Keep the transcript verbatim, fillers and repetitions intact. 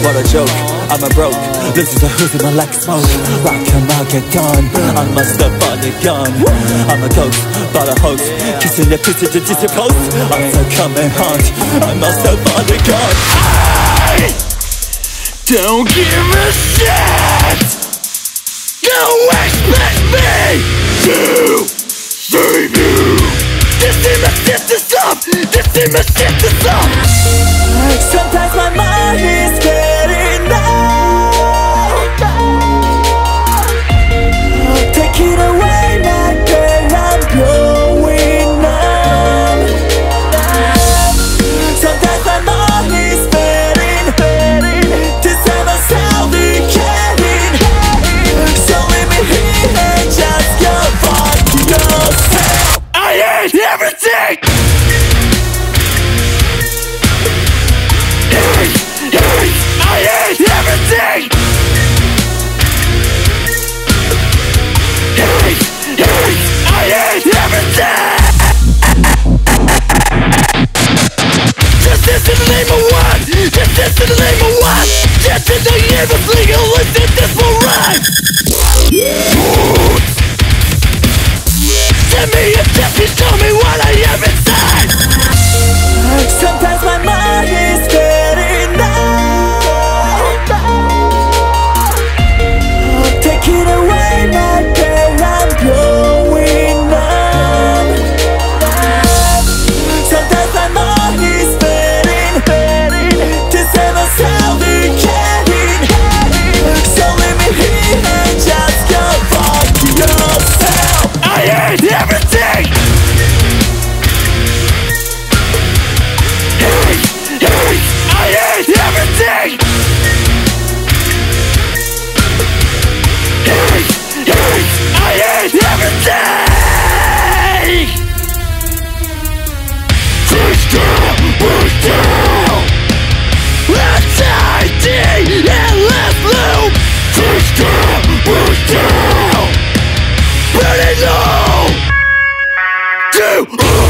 what a joke, I'm a broke. Listen to who's in my like smoke. Rock him, I'll get gone. I must have bought a gun. I'm a ghost, bought a hoax. Kissing the picture to just post. I'm so come and haunt. I must have bought a gun. I don't give a shit. Don't expect me to save you. This is my shit to stop. This is my shit to stop. Sometimes my mind is getting down. Take it away, my girl, I'm going numb. Sometimes my mind is fading, fading. This time I'm suffocating. So leave me here and just go fuck yourself. I hate everything. I hate everything! Hate, hate, I hate everything! This is the name of what? This is the name of what? This is the year of legalism, this will run! Send me a tip and show me what I am inside! Sometimes my mind is getting down. Take it away, my girl, I'm going numb. Sometimes my mind is fading, fading. This time I'm suffocating. So leave me here and just go fuck yourself. I hate everything. Hate, hate, I hate everything. Hate, hate, I hate everything! Push down, push down! Let's I D and let's loop! Push down, push down! Burn it low! Do